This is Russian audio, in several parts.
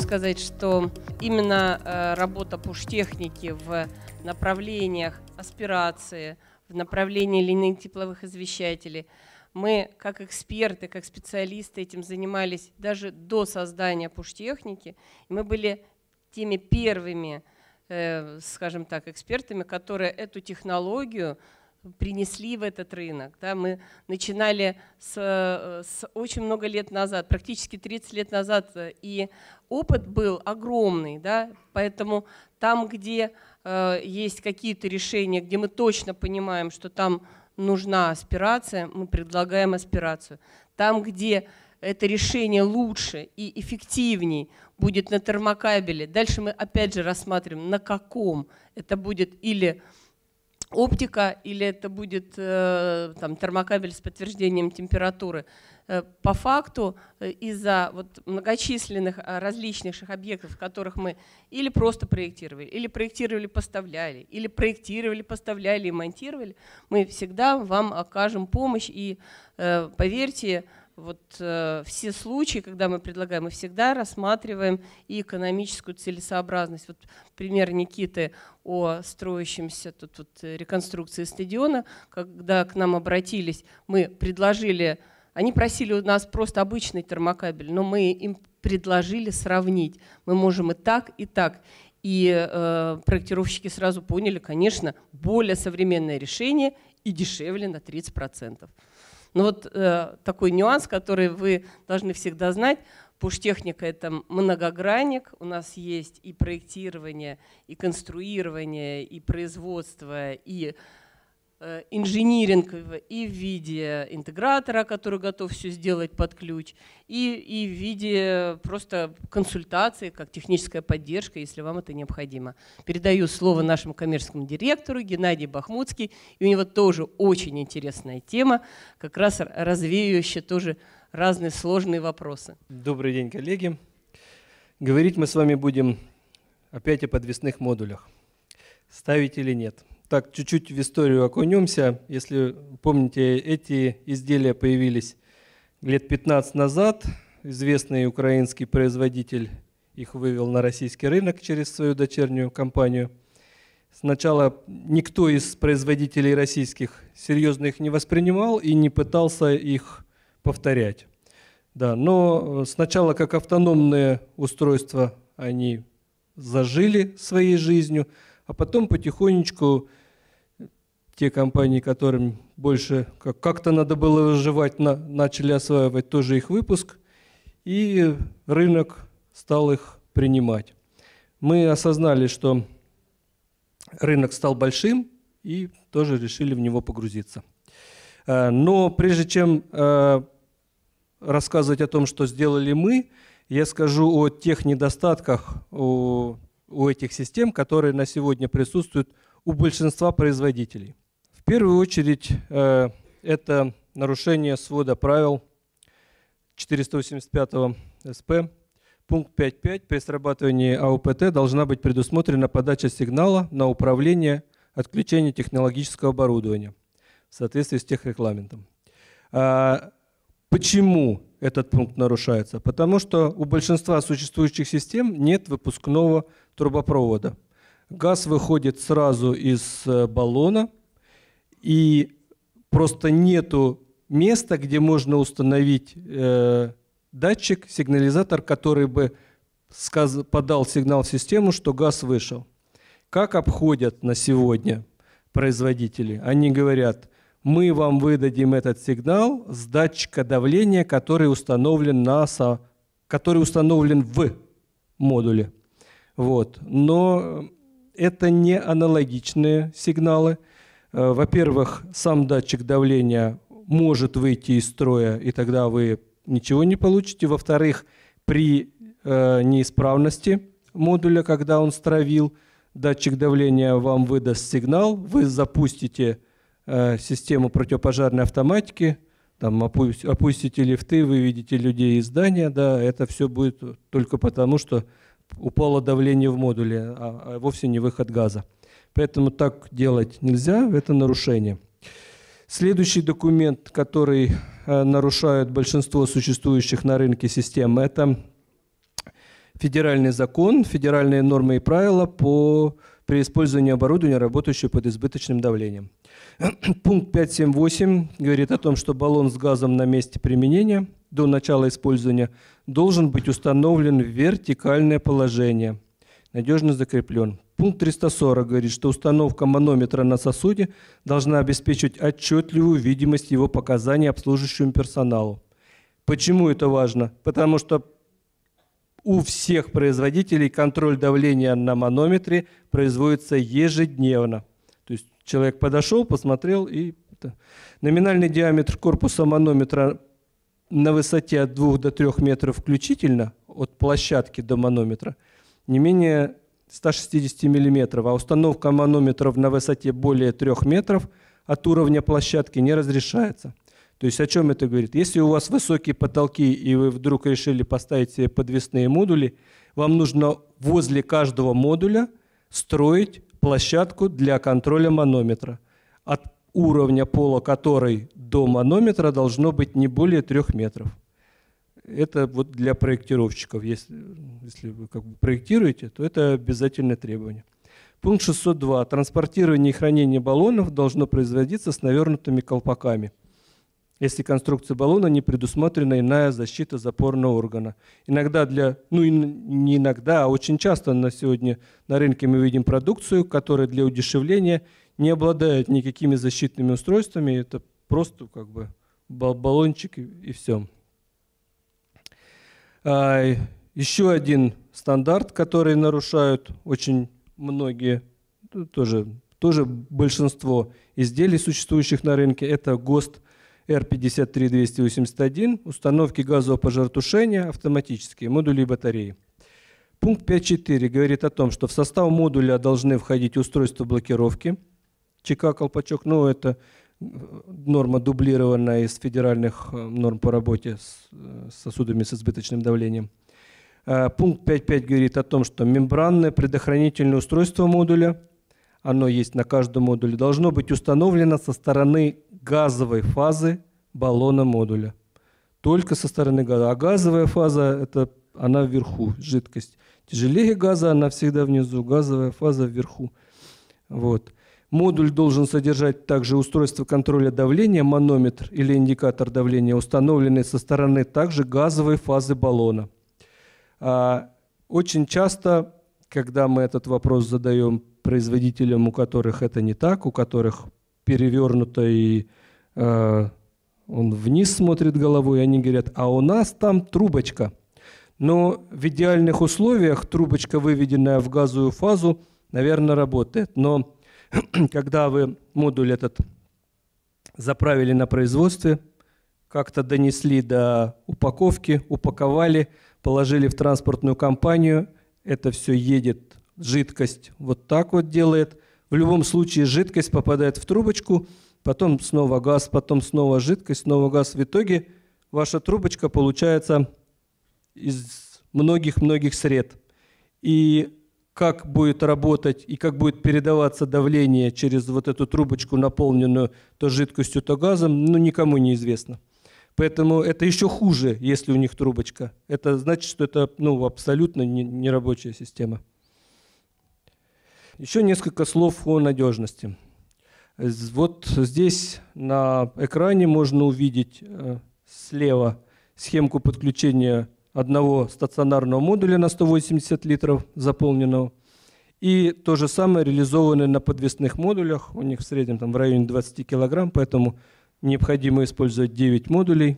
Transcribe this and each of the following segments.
сказать, что именно работа пуш-техники в направлениях аспирации, в направлении линейных тепловых извещателей, мы как эксперты, как специалисты этим занимались даже до создания пуш-техники. Мы были теми первыми, скажем так, экспертами, которые эту технологию принесли в этот рынок. Да, мы начинали с очень много лет назад, практически 30 лет назад, и опыт был огромный. Да, поэтому там, где есть какие-то решения, где мы точно понимаем, что там нужна аспирация, мы предлагаем аспирацию. Там, где это решение лучше и эффективнее будет на термокабеле, дальше мы опять же рассматриваем, на каком это будет или оптика, или это будет там, термокабель с подтверждением температуры. По факту из-за вот многочисленных различных объектов, которых мы или просто проектировали, или проектировали, поставляли, или проектировали, поставляли и монтировали, мы всегда вам окажем помощь. И поверьте, вот все случаи, когда мы предлагаем, мы всегда рассматриваем и экономическую целесообразность. Вот пример Никиты о строящемся тут реконструкции стадиона, когда к нам обратились, мы предложили, они просили у нас просто обычный термокабель, но мы им предложили сравнить. Мы можем и так, и так. И проектировщики сразу поняли, конечно, более современное решение и дешевле на 30%. Но вот такой нюанс, который вы должны всегда знать. Пуш-техника – это многогранник. У нас есть и проектирование, и конструирование, и производство, и инжиниринг и в виде интегратора, который готов все сделать под ключ, и в виде просто консультации, как техническая поддержка, если вам это необходимо. Передаю слово нашему коммерческому директору Геннадий Бахмутский, и у него тоже очень интересная тема, как раз развеивающая тоже разные сложные вопросы. Добрый день, коллеги. Говорить мы с вами будем опять о подвесных модулях. Ставить или нет? Так, чуть-чуть в историю окунемся. Если помните, эти изделия появились лет 15 назад. Известный украинский производитель их вывел на российский рынок через свою дочернюю компанию. Сначала никто из производителей российских серьезно их не воспринимал и не пытался их повторять. Да, но сначала как автономные устройства они зажили своей жизнью, а потом потихонечку те компании, которым больше как-то надо было выживать, начали осваивать тоже их выпуск, и рынок стал их принимать. Мы осознали, что рынок стал большим, и тоже решили в него погрузиться. Но прежде чем рассказывать о том, что сделали мы, я скажу о тех недостатках у этих систем, которые на сегодня присутствуют у большинства производителей. В первую очередь, это нарушение свода правил 485 СП. Пункт 5.5. При срабатывании АУПТ должна быть предусмотрена подача сигнала на управление отключения технологического оборудования в соответствии с техрегламентом. Почему этот пункт нарушается? Потому что у большинства существующих систем нет выпускного трубопровода. Газ выходит сразу из баллона, и просто нету места, где можно установить датчик, сигнализатор, который бы подал сигнал в систему, что газ вышел. Как обходят на сегодня производители? Они говорят: мы вам выдадим этот сигнал с датчика давления, который установлен в модуле. Вот. Но это не аналогичные сигналы. Во-первых, сам датчик давления может выйти из строя, и тогда вы ничего не получите. Во-вторых, при неисправности модуля, когда он стравил, датчик давления вам выдаст сигнал, вы запустите систему противопожарной автоматики, там опустите лифты, выведете людей из здания, да, это все будет только потому, что упало давление в модуле, а вовсе не выход газа. Поэтому так делать нельзя, это нарушение. Следующий документ, который нарушает большинство существующих на рынке систем, это федеральный закон, федеральные нормы и правила при использовании оборудования, работающего под избыточным давлением. Пункт 5.7.8 говорит о том, что баллон с газом на месте применения до начала использования должен быть установлен в вертикальное положение, надежно закреплен. Пункт 340 говорит, что установка манометра на сосуде должна обеспечивать отчетливую видимость его показаний обслуживающему персоналу. Почему это важно? Потому что у всех производителей контроль давления на манометре производится ежедневно. То есть человек подошел, посмотрел и... Номинальный диаметр корпуса манометра на высоте от 2 до 3 метров включительно, от площадки до манометра, не менее 160 миллиметров, а установка манометров на высоте более 3 метров от уровня площадки не разрешается. То есть о чем это говорит? Если у вас высокие потолки и вы вдруг решили поставить себе подвесные модули, вам нужно возле каждого модуля строить площадку для контроля манометра, от уровня пола которой до манометра должно быть не более 3 метров. Это вот для проектировщиков. Если вы как бы проектируете, то это обязательное требование. Пункт 602. Транспортирование и хранение баллонов должно производиться с навернутыми колпаками, если конструкция баллона не предусмотрена иная защита запорного органа. Иногда не иногда, а очень часто на сегодня на рынке мы видим продукцию, которая для удешевления не обладает никакими защитными устройствами. Это просто как бы баллончик и все. Еще один стандарт, который нарушают очень многие, тоже большинство изделий, существующих на рынке, это ГОСТ R53281, установки газового пожаротушения, автоматические модули и батареи. Пункт 5.4 говорит о том, что в состав модуля должны входить устройства блокировки, ЧК-колпачок, это норма дублированная из федеральных норм по работе с сосудами с избыточным давлением. Пункт 5.5 говорит о том, что мембранное предохранительное устройство модуля, оно есть на каждом модуле, должно быть установлено со стороны газовой фазы баллона модуля. Только со стороны газа. А газовая фаза, она вверху, жидкость. Тяжелее газа, она всегда внизу, газовая фаза вверху. Вот. Модуль должен содержать также устройство контроля давления, манометр или индикатор давления, установленный со стороны также газовой фазы баллона. Очень часто, когда мы этот вопрос задаем производителям, у которых это не так, у которых перевернуто и он вниз смотрит головой, они говорят, а у нас там трубочка. Но в идеальных условиях трубочка, выведенная в газовую фазу, наверное, работает. Но когда вы модуль этот заправили на производстве, как-то донесли до упаковки, упаковали, положили в транспортную компанию, это все едет, жидкость вот так вот делает. В любом случае жидкость попадает в трубочку, потом снова газ, потом снова жидкость, снова газ. В итоге ваша трубочка получается из многих-многих сред. И как будет работать и как будет передаваться давление через вот эту трубочку, наполненную то жидкостью, то газом, никому не известно. Поэтому это еще хуже, если у них трубочка. Это значит, что это абсолютно нерабочая система. Еще несколько слов о надежности. Вот здесь на экране можно увидеть слева схемку подключения одного стационарного модуля на 180 литров заполненного. И то же самое реализовано на подвесных модулях. У них в среднем в районе 20 килограмм, поэтому необходимо использовать 9 модулей.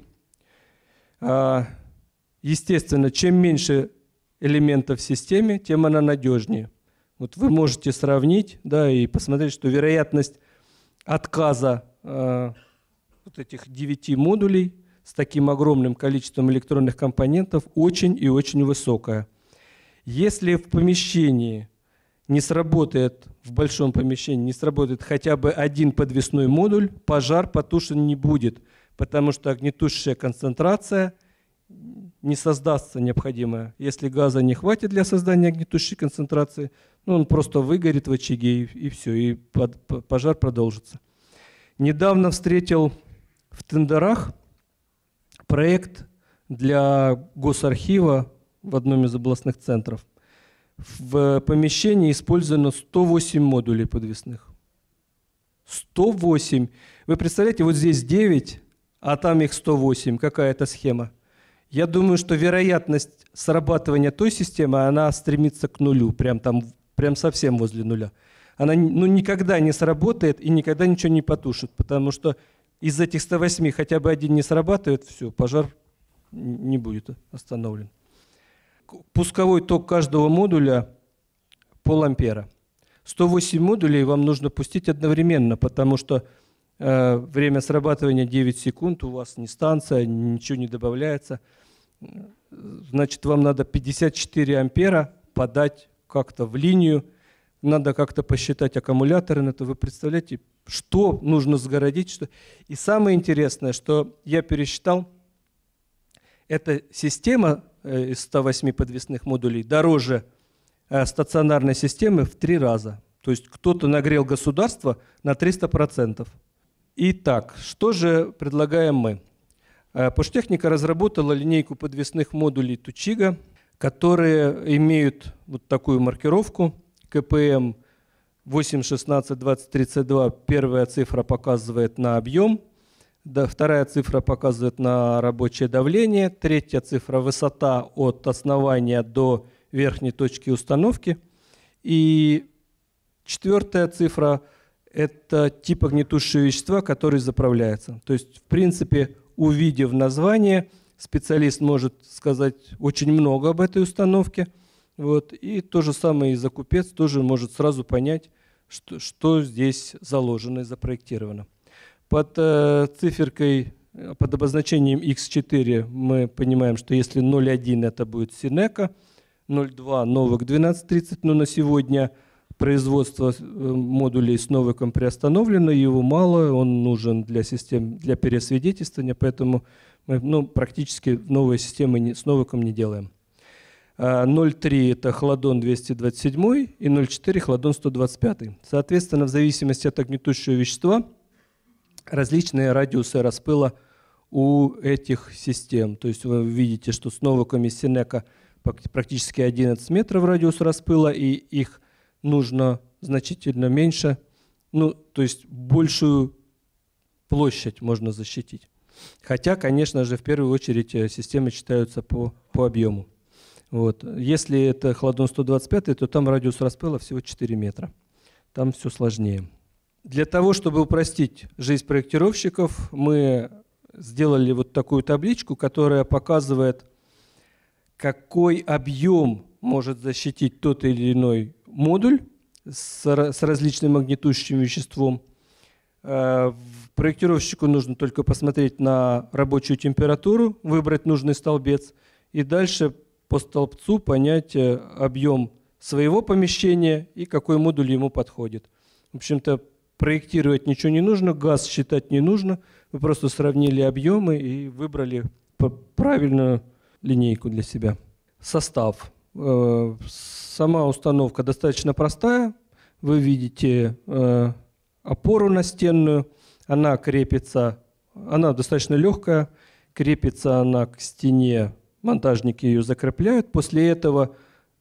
Естественно, чем меньше элементов в системе, тем она надежнее. Вот вы можете сравнить, и посмотреть, что вероятность отказа вот этих 9 модулей с таким огромным количеством электронных компонентов очень и очень высокая. Если в помещении не сработает, в большом помещении не сработает хотя бы один подвесной модуль, пожар потушен не будет, потому что огнетушащая концентрация не создастся необходимая. Если газа не хватит для создания огнетушащей концентрации, он просто выгорит в очаге и все, и пожар продолжится. Недавно встретил в тендерах проект для Госархива в одном из областных центров. В помещении использовано 108 модулей подвесных. 108. Вы представляете, вот здесь 9, а там их 108. Какая-то схема. Я думаю, что вероятность срабатывания той системы, она стремится к нулю, прям совсем возле нуля. Она никогда не сработает и никогда ничего не потушит, потому что из этих 108 хотя бы один не срабатывает, все, пожар не будет остановлен. Пусковой ток каждого модуля пол-ампера. 108 модулей вам нужно пустить одновременно, потому что время срабатывания 9 секунд, у вас не станция, ничего не добавляется. Значит, вам надо 54 ампера подать как-то в линию, надо как-то посчитать аккумуляторы. Это вы представляете, что нужно сгородить. Что... И самое интересное, что я пересчитал, эта система из 108 подвесных модулей дороже стационарной системы в 3 раза. То есть кто-то нагрел государство на 300%. Итак, что же предлагаем мы? Пуштехника разработала линейку подвесных модулей Тучига, которые имеют вот такую маркировку КПМ 8162032. Первая цифра показывает на объем, вторая цифра показывает на рабочее давление, третья цифра высота от основания до верхней точки установки, и четвертая цифра это тип огнетушащего вещества, который заправляется. То есть, в принципе, увидев название, специалист может сказать очень много об этой установке. Вот. И то же самое и закупец тоже может сразу понять, что здесь заложено и запроектировано. Под циферкой, под обозначением X4 мы понимаем, что если 0,1 это будет Синека, 0,2 Новик 1230, но на сегодня производство модулей с Новиком приостановлено, его мало, он нужен для систем, для пересвидетельствования, поэтому мы практически новые системы с Новиком не делаем. 0,3 это Хладон 227 и 0,4 Хладон 125. Соответственно, в зависимости от огнетушащего вещества различные радиусы распыла у этих систем. То есть вы видите, что с Новиком и Синека практически 11 метров радиус распыла, и их нужно значительно меньше, то есть большую площадь можно защитить. Хотя, конечно же, в первую очередь системы считаются по объему. Вот. Если это Хладон 125, то там радиус распыла всего 4 метра. Там все сложнее. Для того, чтобы упростить жизнь проектировщиков, мы сделали вот такую табличку, которая показывает, какой объем может защитить тот или иной модуль с различным огнетушащим веществом. Проектировщику нужно только посмотреть на рабочую температуру, выбрать нужный столбец и дальше по столбцу понять объем своего помещения и какой модуль ему подходит. В общем-то, проектировать ничего не нужно, газ считать не нужно. Вы просто сравнили объемы и выбрали правильную линейку для себя. Состав. Сама установка достаточно простая. Вы видите опору настенную. Она крепится, она достаточно легкая. Крепится она к стене. Монтажники ее закрепляют. После этого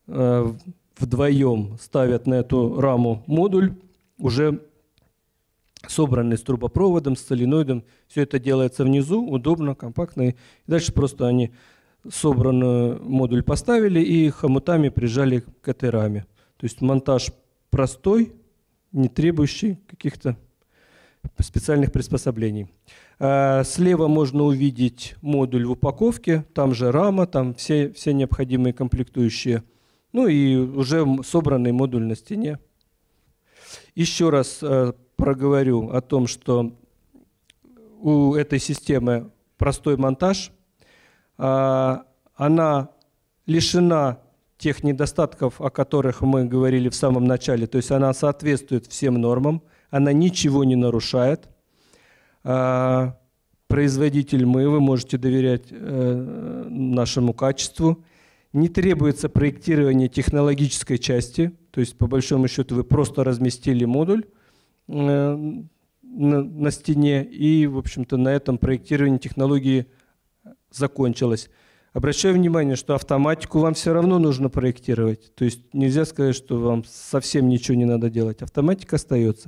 вдвоем ставят на эту раму модуль, уже собранный с трубопроводом, с соленоидом. Все это делается внизу, удобно, компактно. И дальше просто они собранный модуль поставили и хомутами прижали к этой раме. То есть монтаж простой, не требующий каких-то специальных приспособлений. Слева можно увидеть модуль в упаковке, там же рама, там все необходимые комплектующие. Ну и уже собранный модуль на стене. Еще раз проговорю о том, что у этой системы простой монтаж. Она лишена тех недостатков, о которых мы говорили в самом начале. То есть она соответствует всем нормам, она ничего не нарушает. Производитель вы можете доверять нашему качеству. Не требуется проектирование технологической части, то есть по большому счету вы просто разместили модуль на стене, и, в общем-то, на этом проектирование технологии закончилось. Обращаю внимание, что автоматику вам все равно нужно проектировать. То есть нельзя сказать, что вам совсем ничего не надо делать. Автоматика остается.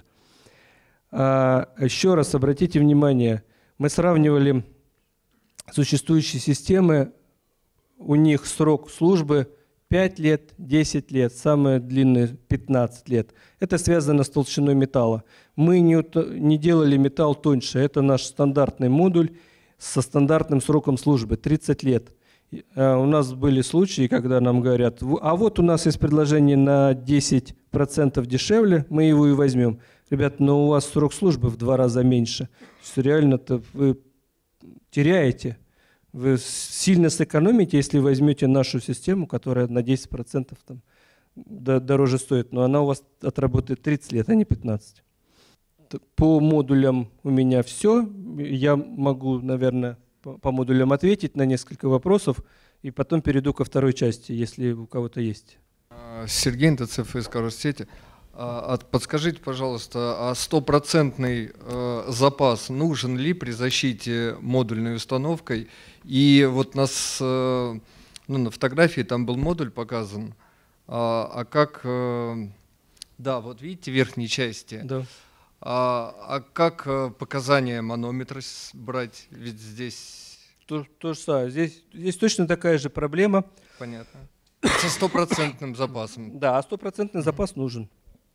Еще раз обратите внимание, мы сравнивали существующие системы, у них срок службы 5 лет, 10 лет, самое длинное 15 лет. Это связано с толщиной металла. Мы не делали металл тоньше, это наш стандартный модуль со стандартным сроком службы 30 лет. У нас были случаи, когда нам говорят, а вот у нас есть предложение на 10% дешевле, мы его и возьмем. Ребята, но у вас срок службы в 2 раза меньше. Реально-то вы теряете. Вы сильно сэкономите, если возьмете нашу систему, которая на 10% там дороже стоит, но она у вас отработает 30 лет, а не 15. По модулям у меня все. Я могу, наверное, по модулям ответить на несколько вопросов, и потом перейду ко второй части, если у кого-то есть. Сергей НТЦ из Коростети. Подскажите, пожалуйста, а 100% запас нужен ли при защите модульной установкой? И вот нас, на фотографии там был модуль показан, как, да, вот видите в верхней части, Да. Как показания манометра брать? Ведь здесь… То же самое. Здесь точно такая же проблема. Понятно. Со 100% запасом. Да, 100% запас нужен.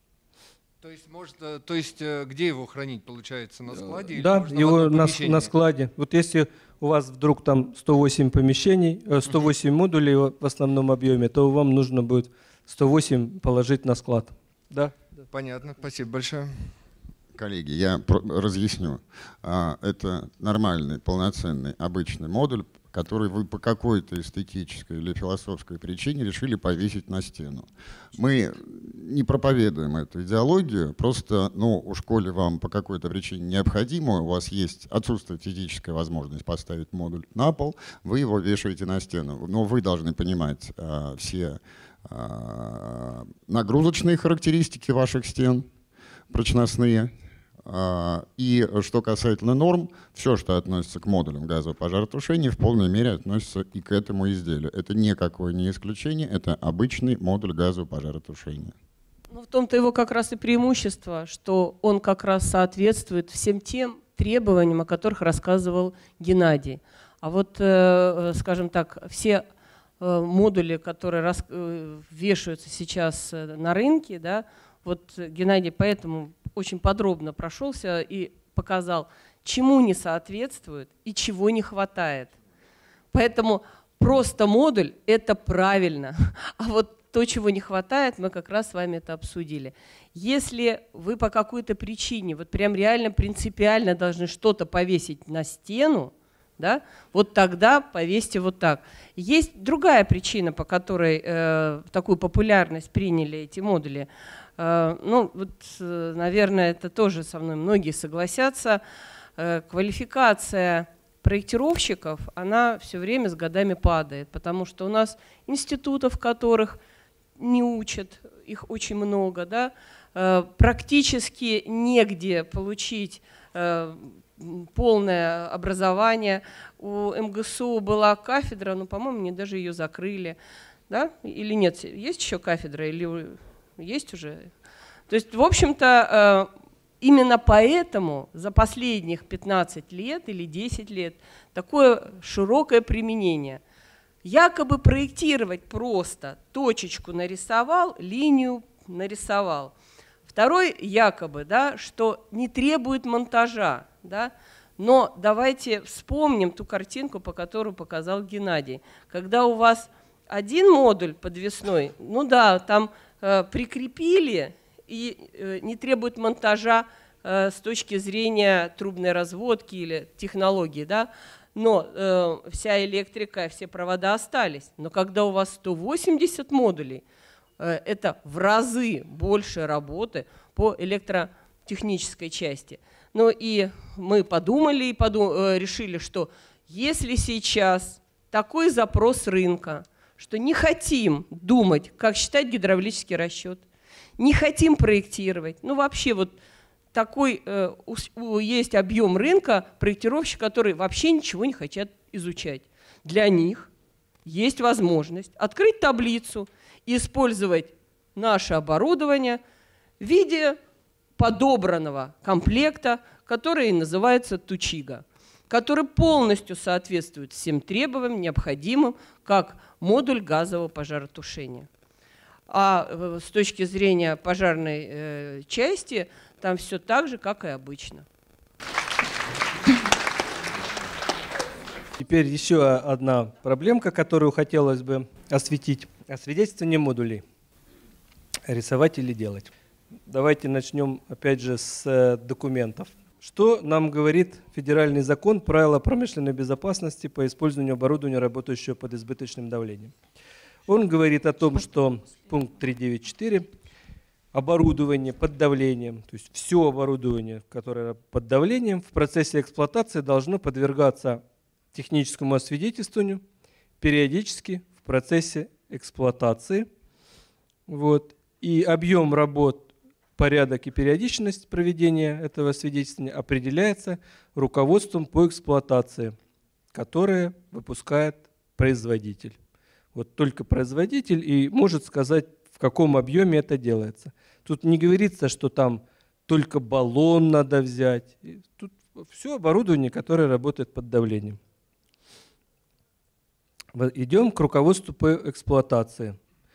То есть где его хранить, получается, на складе? Да, или его на складе. Вот если у вас вдруг там 108 помещений, 108 модулей в основном объеме, то вам нужно будет 108 положить на склад. Да? Понятно, спасибо большое. Коллеги, я разъясню. Это нормальный, полноценный, обычный модуль, который вы по какой-то эстетической или философской причине решили повесить на стену. Мы не проповедуем эту идеологию, просто, у школе вам по какой-то причине необходимо, у вас есть отсутствует физическая возможность поставить модуль на пол, вы его вешаете на стену. Но вы должны понимать все нагрузочные характеристики ваших стен, прочностные. И что касательно норм, все, что относится к модулям газового пожаротушения, в полной мере относится и к этому изделию. Это никакое не исключение, это обычный модуль газового пожаротушения. В том-то его как раз и преимущество, что он как раз соответствует всем тем требованиям, о которых рассказывал Геннадий. А вот, скажем так, все модули, которые вешаются сейчас на рынке, да, вот Геннадий поэтому очень подробно прошелся и показал, чему не соответствует и чего не хватает. Поэтому просто модуль – это правильно. А вот то, чего не хватает, мы как раз с вами это обсудили. Если вы по какой-то причине, вот прям реально принципиально должны что-то повесить на стену, да, вот тогда повесьте вот так. Есть другая причина, по которой такую популярность приняли эти модули. Наверное, это тоже со мной многие согласятся. Квалификация проектировщиков, она все время с годами падает, потому что у нас институтов, которых не учат, их очень много, да, практически негде получить полное образование. У МГСУ была кафедра, но, по-моему, мне даже ее закрыли. Да? Или нет? Есть еще кафедра? Или есть уже? То есть, в общем-то, именно поэтому за последних 15 лет или 10 лет такое широкое применение. Якобы проектировать просто, точечку нарисовал, линию нарисовал. Второй якобы, да, что не требует монтажа. Да? Но давайте вспомним ту картинку, по которой показал Геннадий. Когда у вас один модуль подвесной, там прикрепили и не требует монтажа с точки зрения трубной разводки или технологии, да? Но вся электрика, все провода остались. Но когда у вас 180 модулей, это в разы больше работы по электротехнической части. И мы подумали и решили, что если сейчас такой запрос рынка, что не хотим думать, как считать гидравлический расчет, не хотим проектировать, вообще вот такой есть объем рынка проектировщиков, которые вообще ничего не хотят изучать. Для них есть возможность открыть таблицу и использовать наше оборудование в виде подобранного комплекта, который называется Тучига, который полностью соответствует всем требованиям, необходимым как модуль газового пожаротушения. А с точки зрения пожарной части, там все так же, как и обычно. Теперь еще одна проблемка, которую хотелось бы осветить. Освидетельствование модулей. Рисовать или делать. Давайте начнем опять же с документов. Что нам говорит федеральный закон «Правила промышленной безопасности по использованию оборудования, работающего под избыточным давлением»? Он говорит о том, что пункт 3.9.4 оборудование под давлением, то есть все оборудование, которое под давлением, в процессе эксплуатации должно подвергаться техническому освидетельствованию периодически в процессе эксплуатации. Вот. И объем работ, порядок и периодичность проведения этого освидетельствования определяется руководством по эксплуатации, которое выпускает производитель. Вот только производитель и может сказать, в каком объеме это делается. Тут не говорится, что там только баллон надо взять. Тут все оборудование, которое работает под давлением. Идем к руководству по эксплуатации.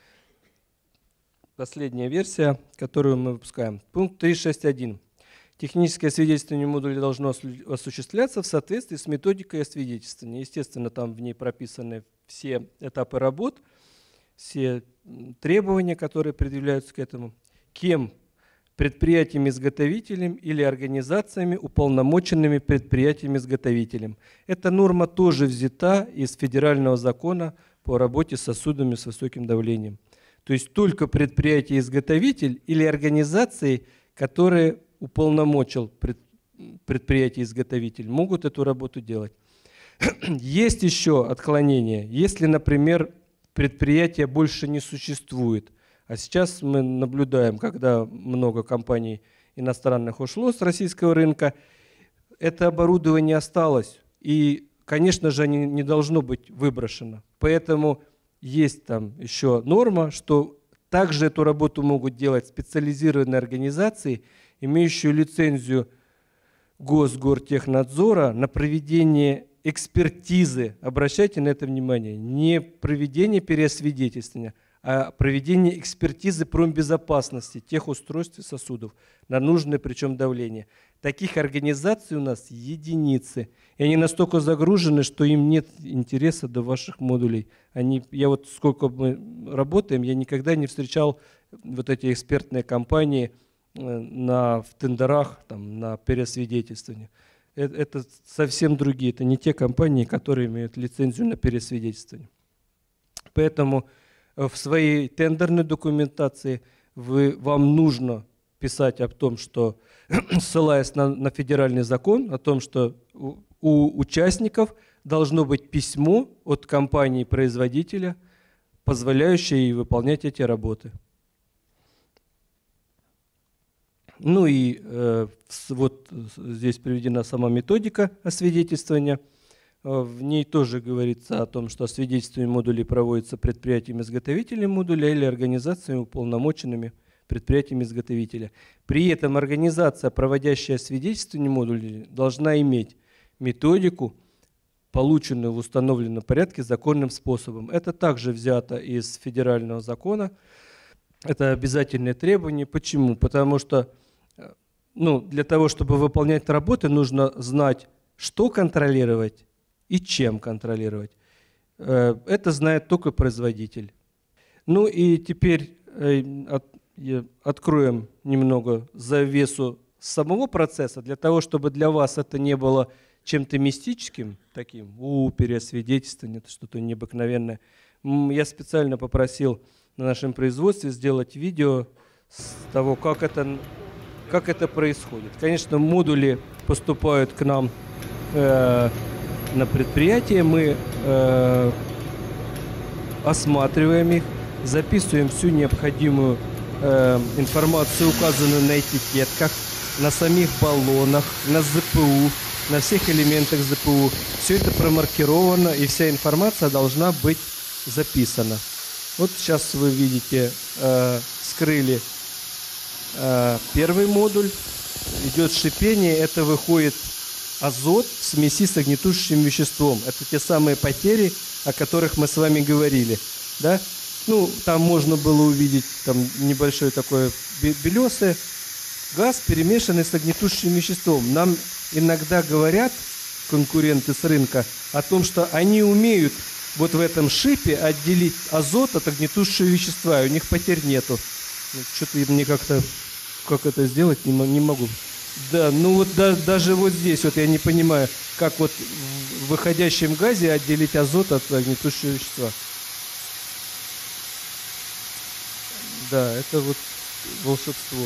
Последняя версия, которую мы выпускаем. Пункт 3.6.1. Техническое освидетельствование модуля должно осуществляться в соответствии с методикой освидетельствования. Естественно, там в ней прописаны все этапы работ, все требования, которые предъявляются к этому. Кем? Предприятием-изготовителем или организациями, уполномоченными предприятием-изготовителем. Эта норма тоже взята из федерального закона по работе с сосудами с высоким давлением. То есть только предприятие-изготовитель или организации, которые уполномочил предприятие-изготовитель, могут эту работу делать. Есть еще отклонения. Если, например, предприятие больше не существует, а сейчас мы наблюдаем, когда много компаний иностранных ушло с российского рынка, это оборудование осталось. И, конечно же, не должно быть выброшено. Поэтому есть там еще норма, что также эту работу могут делать специализированные организации, имеющие лицензию Госгортехнадзора на проведение экспертизы. Обращайте на это внимание. Не проведение переосвидетельствования, а проведение экспертизы промбезопасности тех устройств и сосудов на нужное причем давление. Таких организаций у нас единицы. И они настолько загружены, что им нет интереса до ваших модулей. Я вот сколько мы работаем, я никогда не встречал вот эти экспертные компании в тендерах там, на переосвидетельствование. Это совсем другие. Это не те компании, которые имеют лицензию на переосвидетельствование. Поэтому в своей тендерной документации вам нужно писать о том, что, ссылаясь на федеральный закон, о том, что у участников должно быть письмо от компании-производителя, позволяющее ей выполнять эти работы. Ну и вот здесь приведена сама методика освидетельствования. В ней тоже говорится о том, что освидетельствование модулей проводится предприятием-изготовителем модуля или организациями, уполномоченными предприятием-изготовителя. При этом организация, проводящая освидетельствование модулей, должна иметь методику, полученную в установленном порядке законным способом. Это также взято из федерального закона. Это обязательное требование. Почему? Потому что для того, чтобы выполнять работы, нужно знать, что контролировать и чем контролировать. Это знает только производитель. Ну и теперь откроем немного завесу самого процесса, для того, чтобы для вас это не было чем-то мистическим, таким, переосвидетельствование, это что-то необыкновенное. Я специально попросил на нашем производстве сделать видео с того, как это происходит. Конечно, модули поступают к нам на предприятие, мы осматриваем их, записываем всю необходимую информацию, указанную на этикетках, на самих баллонах, на ЗПУ, на всех элементах ЗПУ. Все это промаркировано, и вся информация должна быть записано. Вот сейчас вы видите, вскрыли первый модуль, идет шипение, это выходит азот в смеси с огнетушащим веществом. Это те самые потери, о которых мы с вами говорили. Да? Ну, там можно было увидеть там небольшой такой белесый газ, перемешанный с огнетушащим веществом. Нам иногда говорят конкуренты с рынка о том, что они умеют вот в этом шипе отделить азот от огнетушащего вещества, и у них потерь нету. Ну, что-то мне как-то, как это сделать, не могу. Да, ну вот даже вот здесь вот я не понимаю, как вот в выходящем газе отделить азот от огнетушащего вещества. Да, это вот волшебство.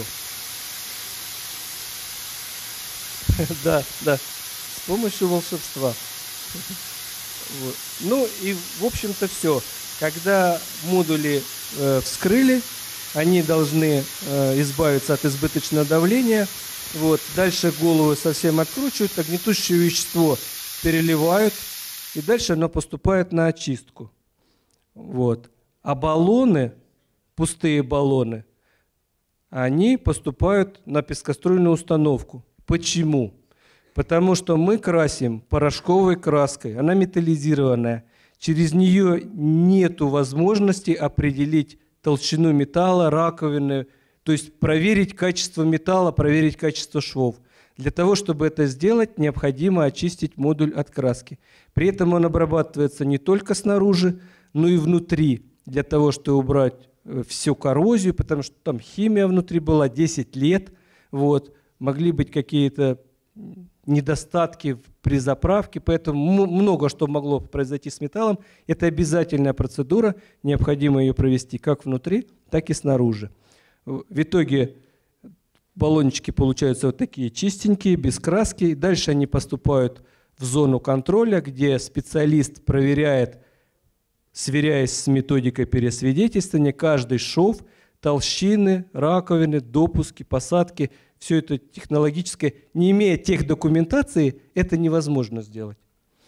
Да, с помощью волшебства. Вот. Ну и в общем-то все. Когда модули вскрыли, они должны избавиться от избыточного давления. Вот. Дальше голову совсем откручивают, огнетушащее вещество переливают, и дальше оно поступает на очистку. Вот. А баллоны, пустые баллоны, они поступают на пескоструйную установку. Почему? Потому что мы красим порошковой краской, она металлизированная. Через нее нет возможности определить толщину металла, раковины, то есть проверить качество металла, проверить качество швов. Для того, чтобы это сделать, необходимо очистить модуль от краски. При этом он обрабатывается не только снаружи, но и внутри, для того, чтобы убрать всю коррозию, потому что там химия внутри была 10 лет, вот, могли быть какие-то недостатки при заправке, поэтому много что могло произойти с металлом. Это обязательная процедура, необходимо ее провести как внутри, так и снаружи. В итоге баллончики получаются вот такие чистенькие, без краски. Дальше они поступают в зону контроля, где специалист проверяет, сверяясь с методикой пересвидетельствования, каждый шов, толщины, раковины, допуски, посадки. Все это технологическое. Не имея техдокументации, это невозможно сделать.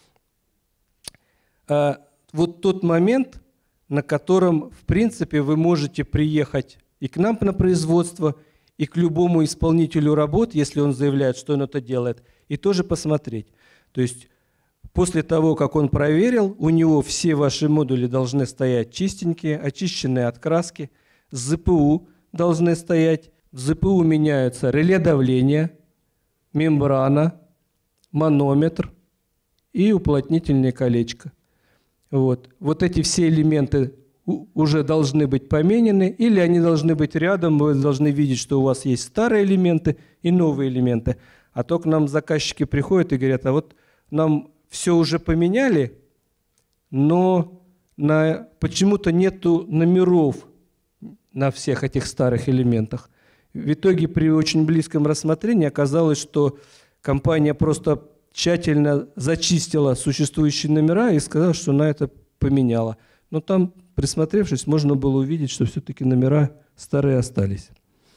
Вот тот момент, на котором, в принципе, вы можете приехать и к нам на производство, и к любому исполнителю работ, если он заявляет, что он это делает, и тоже посмотреть. То есть после того, как он проверил, у него все ваши модули должны стоять чистенькие, очищенные от краски, с ЗПУ должны стоять. В ЗПУ меняются реле давления, мембрана, манометр и уплотнительное колечко. Вот эти все элементы уже должны быть поменены, или они должны быть рядом, вы должны видеть, что у вас есть старые элементы и новые элементы. А то к нам заказчики приходят и говорят, а вот нам все уже поменяли, но почему-то нету номеров на всех этих старых элементах. В итоге при очень близком рассмотрении оказалось, что компания просто тщательно зачистила существующие номера и сказала, что она это поменяла. Но там, присмотревшись, можно было увидеть, что все-таки номера старые остались.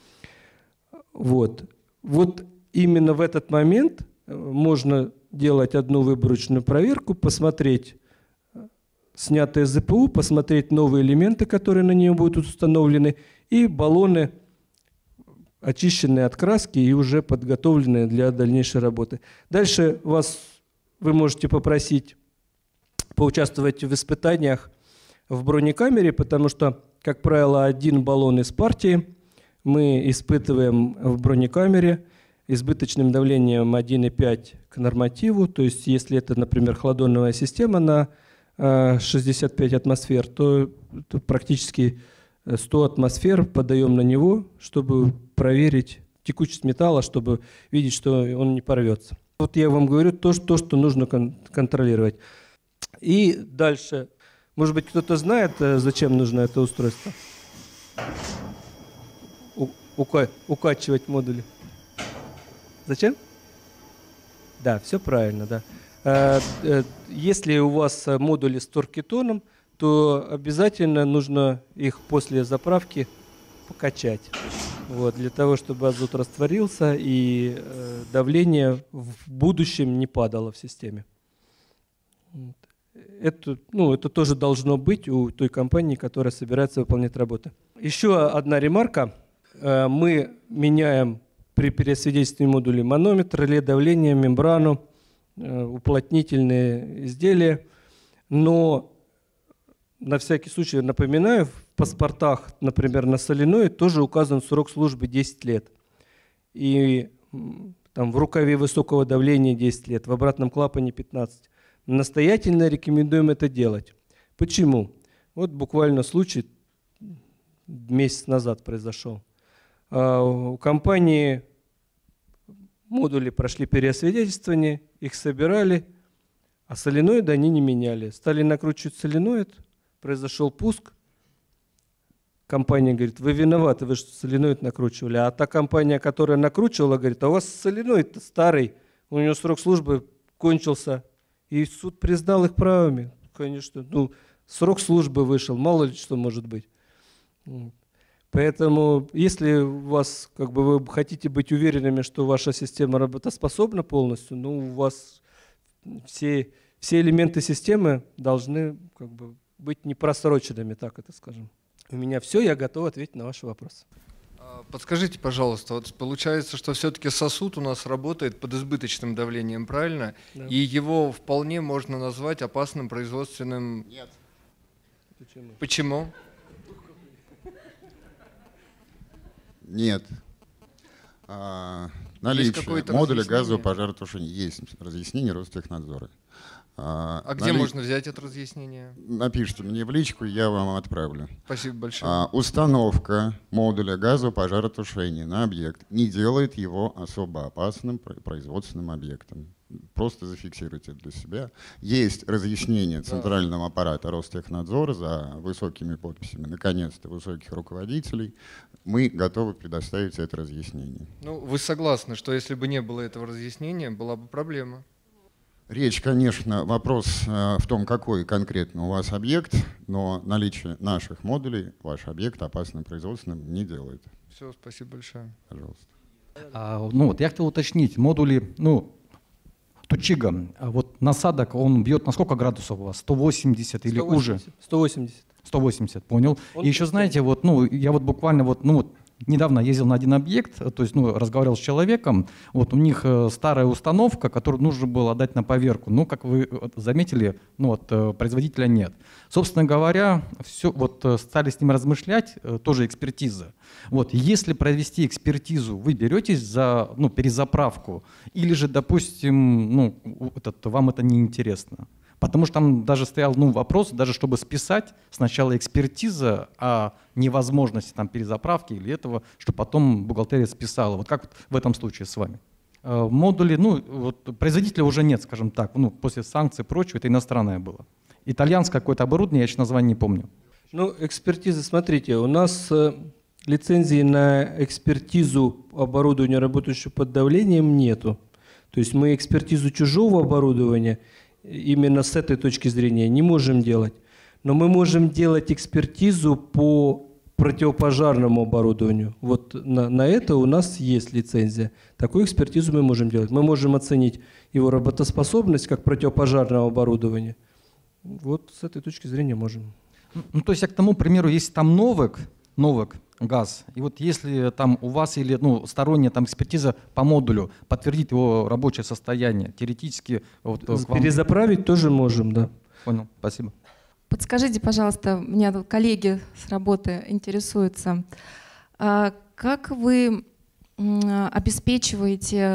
Вот именно в этот момент можно делать одну выборочную проверку, посмотреть снятые ЗПУ, посмотреть новые элементы, которые на нее будут установлены, и баллоны, очищенные от краски и уже подготовленные для дальнейшей работы. Дальше вы можете попросить поучаствовать в испытаниях в бронекамере, потому что, как правило, один баллон из партии мы испытываем в бронекамере избыточным давлением 1,5 к нормативу. То есть если это, например, хладоновая система на 65 атмосфер, то практически 100 атмосфер подаем на него, чтобы проверить текучесть металла, чтобы видеть, что он не порвется. Вот я вам говорю то, что нужно контролировать. И дальше. Может быть, кто-то знает, зачем нужно это устройство? Укачивать модули. Зачем? Да, все правильно, да. Если у вас модули с торкетоном, то обязательно нужно их после заправки покачать. Для того, чтобы азот растворился и давление в будущем не падало в системе. это тоже должно быть у той компании, которая собирается выполнять работы. Еще одна ремарка. Мы меняем при переосвидетельствовании модулей манометр, реле давления, мембрану, уплотнительные изделия. Но на всякий случай напоминаю, в паспортах, например, на соленоид тоже указан срок службы 10 лет. И там, в рукаве высокого давления 10 лет, в обратном клапане 15. Настоятельно рекомендуем это делать. Почему? Вот буквально случай месяц назад произошел. У компании модули прошли переосвидетельствование, их собирали, а соленоиды они не меняли. Стали накручивать соленоид, произошел пуск. Компания говорит: вы виноваты, вы что соленоид накручивали. А та компания, которая накручивала, говорит: а у вас соленоид старый, у него срок службы кончился. И суд признал их правыми. Конечно, срок службы вышел, мало ли что может быть. Поэтому, если у вас, вы хотите быть уверенными, что ваша система работоспособна полностью, у вас все элементы системы должны быть не просроченными, так это скажем. У меня все, я готов ответить на ваши вопросы. Подскажите, пожалуйста, вот получается, что все-таки сосуд у нас работает под избыточным давлением, правильно? Да. И его вполне можно назвать опасным производственным... Нет. Почему? Нет. Наличие модуля газового пожаротушения есть разъяснение Ростехнадзора. Где можно взять это разъяснение? Напишите мне в личку, я вам отправлю. Спасибо большое. Установка модуля газового пожаротушения на объект не делает его особо опасным производственным объектом. Просто зафиксируйте для себя. Есть разъяснение центрального аппарата Ростехнадзора за высокими подписями, наконец-то, высоких руководителей. Мы готовы предоставить это разъяснение. Вы согласны, что если бы не было этого разъяснения, была бы проблема? Речь, конечно, вопрос в том, какой конкретно у вас объект, но наличие наших модулей ваш объект опасным производственным не делает. Все, спасибо большое. Пожалуйста. Я хотел уточнить, модули, Тучига, вот насадок, он бьет на сколько градусов у вас? 180 или 180, уже? 180. 180, понял. И еще, знаете, я буквально недавно ездил на один объект, то есть, разговаривал с человеком, у них старая установка, которую нужно было отдать на поверку. Как вы заметили, производителя нет. Собственно говоря, стали с ним размышлять, тоже экспертиза. Если провести экспертизу, вы беретесь за перезаправку, или же, допустим, вам это не интересно? Потому что там даже стоял вопрос, даже чтобы списать сначала экспертиза о невозможности перезаправки или этого, что потом бухгалтерия списала. Как в этом случае с вами? Модули, производителя уже нет, скажем так, после санкций и прочего, это иностранное было. Итальянское какое-то оборудование, я еще название не помню. Экспертиза, смотрите, у нас лицензии на экспертизу оборудования, работающего под давлением, нету. То есть мы экспертизу чужого оборудования именно с этой точки зрения не можем делать. Но мы можем делать экспертизу по противопожарному оборудованию. На это у нас есть лицензия. Такую экспертизу мы можем делать. Мы можем оценить его работоспособность как противопожарного оборудования. С этой точки зрения можем. То есть, к тому примеру, если там новок газ, и если там у вас или сторонняя экспертиза по модулю подтвердит его рабочее состояние, теоретически... Перезаправить тоже можем, да. Понял, спасибо. Подскажите, пожалуйста, меня тут коллеги с работы интересуются, как вы обеспечиваете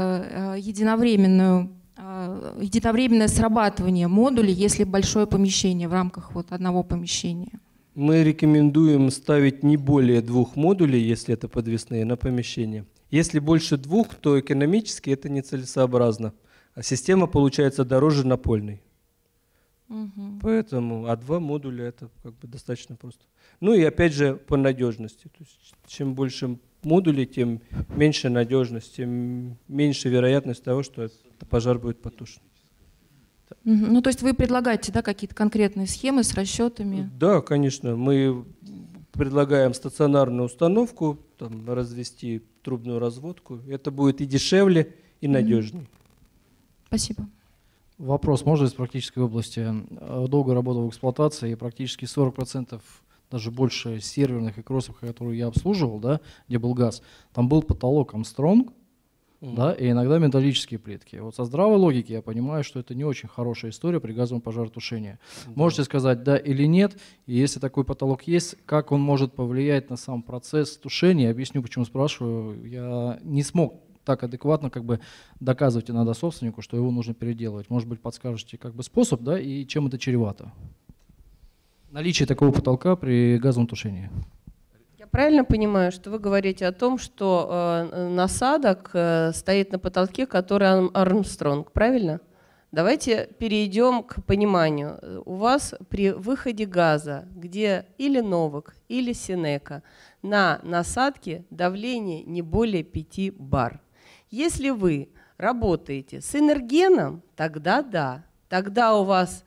единовременное срабатывание модулей, если большое помещение в рамках одного помещения? Мы рекомендуем ставить не более 2 модулей, если это подвесные, на помещение. Если больше 2, то экономически это нецелесообразно. А система получается дороже напольной. Поэтому, 2 модуля это достаточно просто. И опять же по надежности. То есть, чем больше модулей, тем меньше надежность, тем меньше вероятность того, что пожар будет потушен. То есть вы предлагаете, какие-то конкретные схемы с расчетами? Да, конечно. Мы предлагаем стационарную установку, развести трубную разводку. Это будет и дешевле, и надежнее. Спасибо. Вопрос, можно из практической области? Долго работал в эксплуатации, и практически 40%, даже больше серверных и кроссов, которые я обслуживал, да, где был газ, там был потолок Armstrong, да, и иногда металлические плитки. Вот со здравой логики я понимаю, что это не очень хорошая история при газовом пожаротушении. Можете сказать да или нет, и если такой потолок есть, как он может повлиять на сам процесс тушения? Объясню, почему спрашиваю. Я не смог так адекватно как бы доказывать иногда собственнику, что его нужно переделывать. Может быть, подскажете как бы способ, да, и чем это чревато? Наличие такого потолка при газовом тушении. Я правильно понимаю, что вы говорите о том, что насадок стоит на потолке, который Армстронг, правильно? Давайте перейдем к пониманию. У вас при выходе газа, где или Новак, или Синека, на насадке давление не более 5 бар. Если вы работаете с энергеном, тогда да. Тогда у вас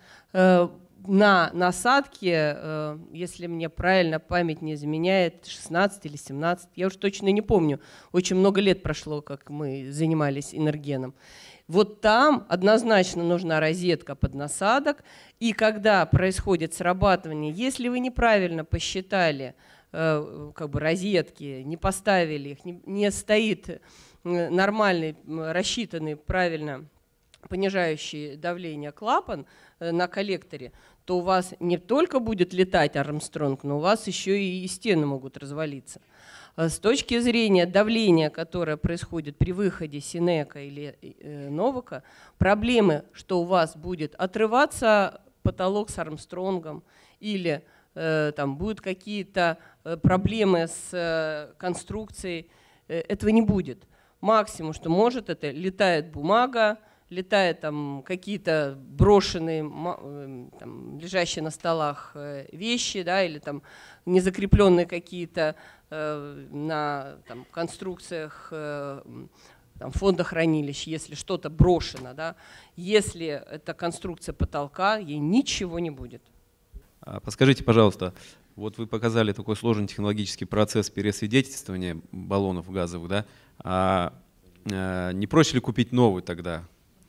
на насадке, если мне правильно память не изменяет, 16 или 17, я уж точно не помню, очень много лет прошло, как мы занимались энергеном. Вот там однозначно нужна розетка под насадок, и когда происходит срабатывание, если вы неправильно посчитали как бы розетки, не поставили их, не стоит нормальный, рассчитанный правильно понижающий давление клапан на коллекторе, то у вас не только будет летать Армстронг, но у вас еще и стены могут развалиться. С точки зрения давления, которое происходит при выходе Синека или Новака, проблемы, что у вас будет отрываться потолок с Армстронгом или там будут какие-то проблемы с конструкцией, этого не будет. Максимум, что может, это летает бумага, летают там какие-то брошенные, там, лежащие на столах вещи, да, или там незакрепленные какие-то на там, конструкциях там, фонда хранилищ, если что-то брошено, да, если это конструкция потолка, ей ничего не будет. Подскажите, пожалуйста, вот вы показали такой сложный технологический процесс пересвидетельствования баллонов газовых, да? Не проще ли купить новый тогда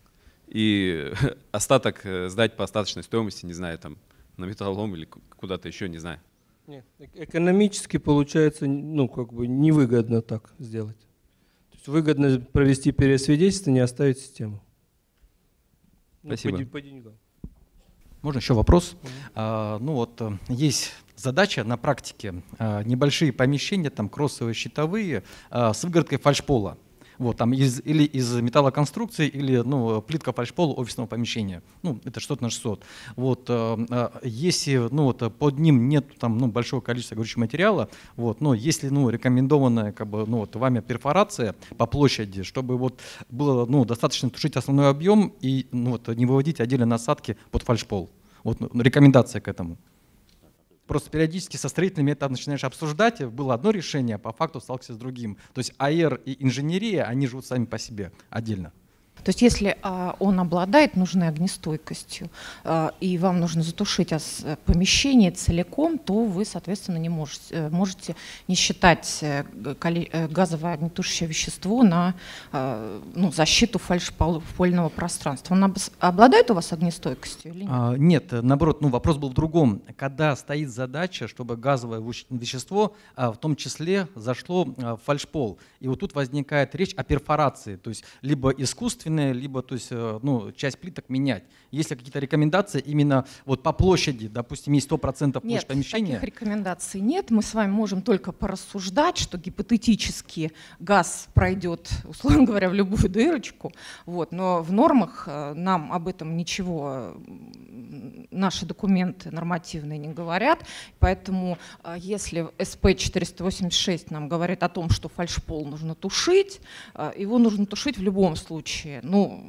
и остаток сдать по остаточной стоимости, не знаю, там на металлолом или куда-то еще, не знаю? Нет, экономически получается, ну, как бы невыгодно так сделать. То есть выгодно провести пересвидетельствование и оставить систему. Спасибо. Ну, по деньгам. Можно еще вопрос? Ну вот есть задача на практике, небольшие помещения, там кроссовые, щитовые, с выгородкой фальшпола. Вот, там или из металлоконструкции, или ну, плитка фальшпола офисного помещения. Ну, это что-то на 600. Вот, если ну, вот, под ним нет там, ну, большого количества горючего материала, вот, но если ну, рекомендованная как бы, ну, вот, вами перфорация по площади, чтобы вот, было ну, достаточно тушить основной объем и ну, вот, не выводить отдельно насадки под фальшпол. Вот, ну, рекомендация к этому. Просто периодически со строителями это начинаешь обсуждать. Было одно решение, а по факту сталкивался с другим. То есть АЭР и инженерия, они живут сами по себе отдельно. То есть если он обладает нужной огнестойкостью, и вам нужно затушить помещение целиком, то вы, соответственно, не можете не считать газовое огнетушащее вещество на ну, защиту фальшпольного пространства. Он обладает у вас огнестойкостью или нет? Нет, наоборот, ну, вопрос был в другом. Когда стоит задача, чтобы газовое вещество в том числе зашло в фальшпол, и вот тут возникает речь о перфорации, то есть либо искусственное, либо то есть, ну, часть плиток менять. Есть ли какие-то рекомендации именно вот по площади, допустим, есть 100% площадь помещения? Нет, таких рекомендаций нет. Мы с вами можем только порассуждать, что гипотетически газ пройдет, условно говоря, в любую дырочку. Вот, но в нормах нам об этом ничего, наши документы нормативные не говорят. Поэтому если СП 486 нам говорит о том, что фальшпол нужно тушить, его нужно тушить в любом случае. Ну,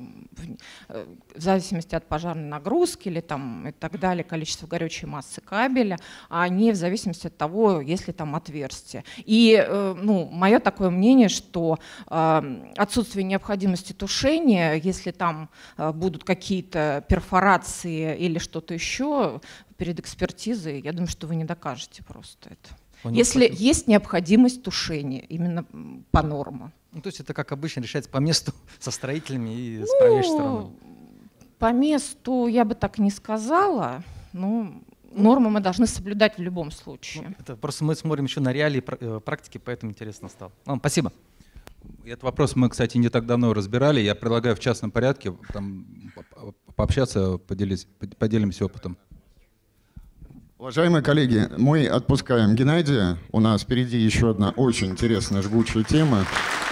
в зависимости от пожарной нагрузки или там и так далее, количество горючей массы кабеля, а не в зависимости от того, есть ли там отверстие. И ну, мое такое мнение, что отсутствие необходимости тушения, если там будут какие-то перфорации или что-то еще перед экспертизой, я думаю, что вы не докажете просто это. Понял, если спасибо. Есть необходимость тушения именно по нормам. Ну, то есть это, как обычно, решается по месту со строителями и с правящей стороны. По месту я бы так не сказала. Ну, нормы мы должны соблюдать в любом случае. Это просто мы смотрим еще на реалии практики, поэтому интересно стало. Спасибо. Этот вопрос мы, кстати, не так давно разбирали. Я предлагаю в частном порядке там пообщаться, поделимся опытом. Уважаемые коллеги, мы отпускаем Геннадия. У нас впереди еще одна очень интересная жгучая тема.